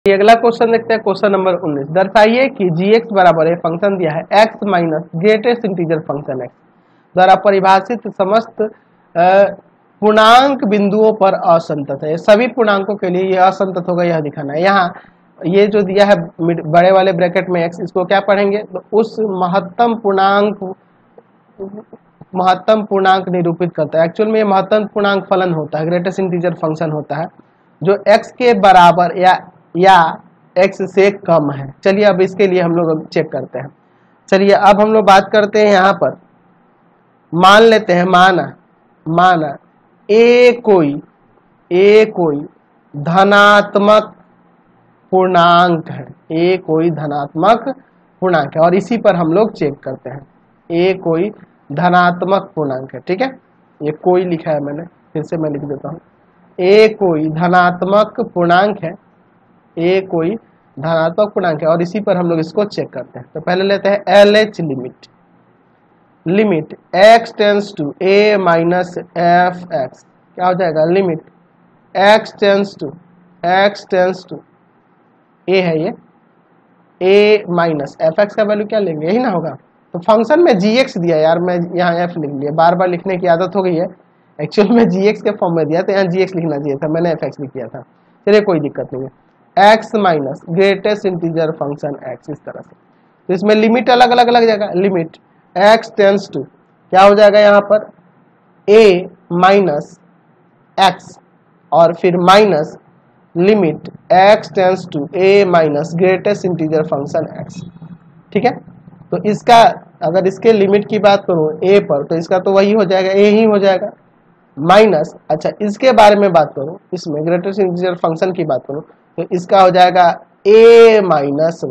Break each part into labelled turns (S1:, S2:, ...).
S1: अगला क्वेश्चन देखते हैं। क्वेश्चन नंबर 19, दर्शाइए कि g(x) बराबर है, फंक्शन दिया है x minus greatest integer function x द्वारा परिभाषित समस्त पूर्णांक बिंदुओं पर असंतत है। सभी पूर्णांकों के लिए यह असंतत होगा, यह दिखाना है। यहाँ ये जो दिया है बड़े वाले ब्रैकेट में x, इसको क्या पढ़ेंगे तो उस महत्तम पूर्णांक निरूपित करता है। एक्चुअल में ये महत्तम पूर्णांक फलन होता है, ग्रेटेस्ट इंटीजर फंक्शन होता है जो x के बराबर या x से कम है। चलिए अब इसके लिए हम लोग चेक करते हैं। चलिए अब हम लोग बात करते हैं, यहाँ पर मान लेते हैं, माना ए कोई धनात्मक पूर्णांक है, ए कोई धनात्मक पूर्णांक है और इसी पर हम लोग चेक करते हैं। ए कोई धनात्मक पूर्णांक है, ठीक है, ये कोई लिखा है मैंने, फिर से मैं लिख देता हूँ। ए कोई धनात्मक पूर्णांक है, ए कोई धनात्मक पूर्णांक है और इसी पर हम लोग इसको चेक करते हैं। तो पहले लेते हैं LH limit x tends to a minus fx, क्या हो जाएगा, limit x tends to a है, ये a माइनस fx का वैल्यू क्या लेंगे, यही ना होगा। तो फंक्शन में gx दिया यार, मैं यहाँ f लिख लिया, बार बार लिखने की आदत हो गई है। एक्चुअल में gx के फॉर्म में दिया तो यहाँ gx लिखना चाहिए था, मैंने fx लिख दिया था। चलिए कोई दिक्कत नहीं है, x minus greatest integer function x, इस तरह से। तो इसमें लिमिट अलग अलग लग जाएगा, लिमिट x टेंस टू क्या हो जाएगा यहाँ पर a माइनस x और फिर minus limit x tends to a minus greatest integer function x, ठीक है। तो इसका अगर इसके लिमिट की बात करूँ a पर तो इसका तो वही हो जाएगा, a ही हो जाएगा माइनस, अच्छा इसके बारे में बात करूँ, इसमें ग्रेटेस्ट इंटीजर फंक्शन की बात करूँ तो इसका हो जाएगा a माइनस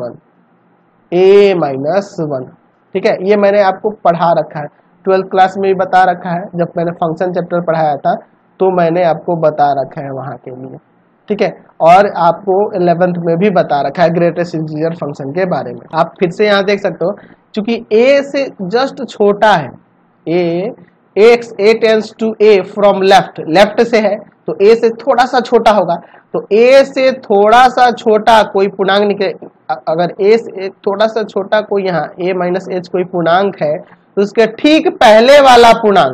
S1: वन, ठीक है। ये मैंने आपको पढ़ा रखा है, 12th क्लास में भी बता रखा है, जब मैंने फंक्शन चैप्टर पढ़ाया था तो मैंने आपको बता रखा है वहाँ के लिए, ठीक है। और आपको 11th में भी बता रखा है ग्रेटेस्ट इंटीजर फंक्शन के बारे में। आप फिर से यहाँ देख सकते हो, चूंकि a से जस्ट छोटा है, a tends to a from left से है तो a से थोड़ा सा छोटा होगा। तो a से थोड़ा सा छोटा कोई पूर्णांक निकले, अगर a से थोड़ा सा छोटा कोई यहाँ a माइनस h कोई पूर्णांक है तो उसके ठीक पहले वाला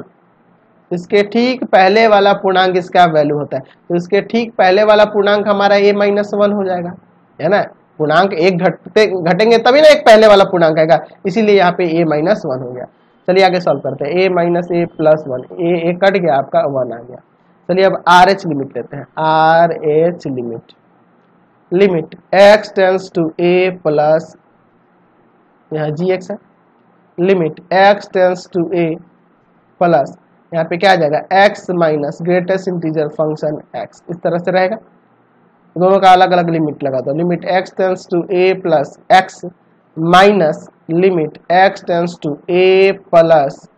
S1: पूर्णांक इसका वैल्यू होता है। तो इसके ठीक पहले वाला पूर्णांक हमारा a माइनस वन हो जाएगा, है ना। पूर्णांक एक घटेंगे तभी ना एक पहले वाला पूर्णांक आएगा, इसीलिए यहाँ पे a माइनस वन हो गया। चलिए आगे सॉल्व करते हैं, a minus a plus one, a cut गया, आपका 1 आ गया। चलिए अब RH लिमिट लेते हैं, RH limit x tends to a plus, यहाँ gx है, limit x tends to a plus, यहाँ पे क्या आ जाएगा x minus greatest integer function x, इस तरह से रहेगा। दोनों का अलग अलग लिमिट लगा दो, limit x tends to a plus x minus limit x tends to a plus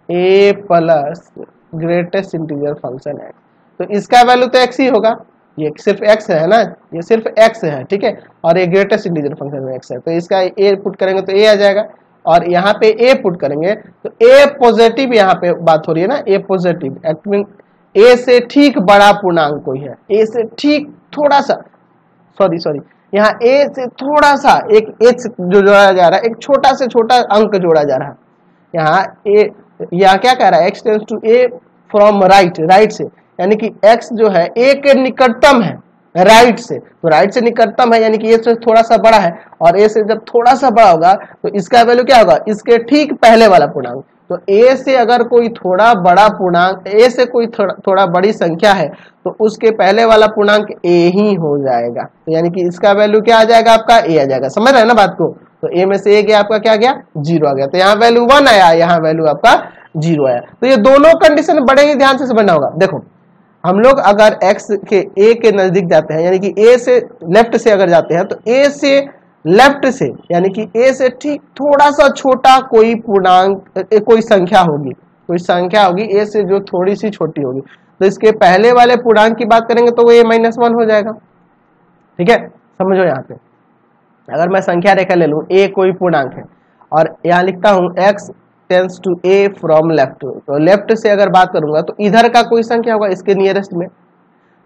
S1: greatest integer function x। तो इसका वैल्यू तो x ही होगा, ये सिर्फ x है ना, ये सिर्फ x है, ठीक है, और ये ग्रेटेस्ट इंटीजर फंक्शन में x है। तो इसका a पुट करेंगे तो a आ जाएगा और यहाँ पे a पुट करेंगे तो a पॉजिटिव, यहाँ पे बात हो रही है ना, a पॉजिटिव, a से ठीक बड़ा पूर्णांक कोई है, a से ठीक थोड़ा सा, सॉरी यहाँ a से थोड़ा सा एक h जो जोड़ा जा रहा है, एक छोटा से छोटा अंक जोड़ा जा रहा है। यहाँ क्या कह रहा है, x tends to a from right से, यानी कि x जो है a के निकटतम है राइट से, तो राइट से निकटतम है यानी कि a से थोड़ा सा बड़ा है, और a से जब थोड़ा सा बड़ा होगा तो इसका वैल्यू क्या होगा, इसके ठीक पहले वाला पूर्णांक। तो a से अगर कोई थोड़ा बड़ा पूर्णांक, a से कोई थोड़ा बड़ी संख्या है तो उसके पहले वाला पूर्णांक a ही हो जाएगा। तो यानी कि इसका वैल्यू क्या आ जाएगा, आपका a आ जाएगा। समझ रहे हैं ना बात को। तो a में से a गया, आपका क्या गया, 0 आ गया। तो यहाँ वैल्यू 1 आया, यहाँ वैल्यू आपका 0 आया। तो ये दोनों कंडीशन बड़े ही ध्यान से समझना होगा। देखो हम लोग अगर x के a के नजदीक जाते हैं, यानी कि a से लेफ्ट से अगर जाते हैं तो a से लेफ्ट से यानी कि a से ठीक थोड़ा सा छोटा कोई पूर्णांक, कोई संख्या होगी a से जो थोड़ी सी छोटी होगी, तो इसके पहले वाले पूर्णांक की बात करेंगे तो वो a माइनस वन हो जाएगा, ठीक है। समझो यहाँ पे अगर मैं संख्या रेखा ले लूं, a कोई पूर्णांक है और यहाँ लिखता हूं x tends to a from left, तो लेफ्ट से अगर बात करूंगा तो इधर का कोई संख्या होगा इसके नियरेस्ट में,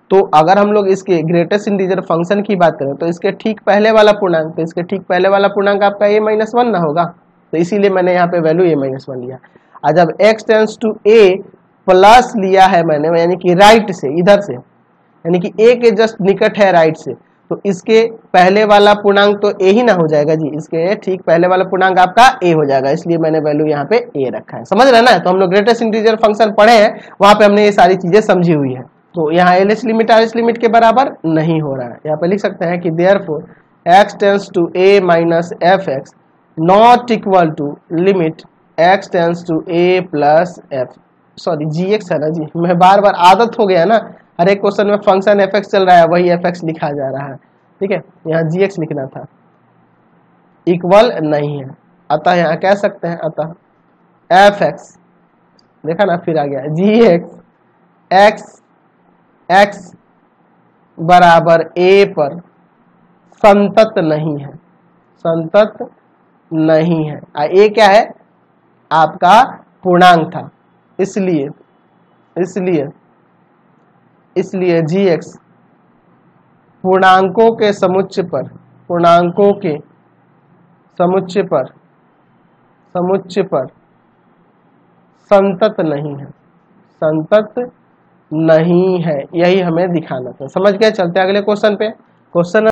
S1: तो अगर हम लोग इसके ग्रेटेस्ट इंटीजर फंक्शन की बात करें तो इसके ठीक पहले वाला पूर्णांक, तो इसके ठीक पहले वाला पूर्णांक आपका a-1 ना होगा, तो इसीलिए मैंने यहाँ पे वैल्यू a-1 लिया। और जब x tends to a plus लिया है मैंने, यानी कि राइट से, इधर से, यानी कि a के जस्ट निकट है राइट से, तो इसके पहले वाला पूर्णांक तो a ही ना हो जाएगा जी, इसके ठीक पहले वाला पूर्णांक आपका a हो जाएगा, इसलिए मैंने वैल्यू यहाँ पे a रखा है। समझ रहे ना? तो हम लोग ग्रेटेस्ट इंटीजर फंक्शन पढ़े हैं, वहां पे हमने ये सारी चीजें समझी हुई है। तो यहाँ LH लिमिट RH लिमिट के बराबर नहीं हो रहा है। यहाँ पे लिख सकते हैं कि therefore x tends to a minus fx not equal to limit x tends to a plus f, sorry gx है ना जी, मैं बार बार आदत हो गया ना, हर एक क्वेश्चन में फंक्शन fx चल रहा है, वही fx लिखा जा रहा है, ठीक है, यहाँ gx लिखना था, इक्वल नहीं है, अतः यहाँ कह सकते हैं अतः fx, देखा ना फिर आ गया gx x बराबर a पर संतत नहीं है, संतत नहीं है। a क्या है? आपका पूर्णांक था, इसलिए gx पूर्णांकों के समुच्चय पर, पूर्णांकों के समुच्चय पर संतत नहीं है, संतत नहीं है, यही हमें दिखाना था। समझ गए? चलते अगले क्वेश्चन पे। क्वेश्चन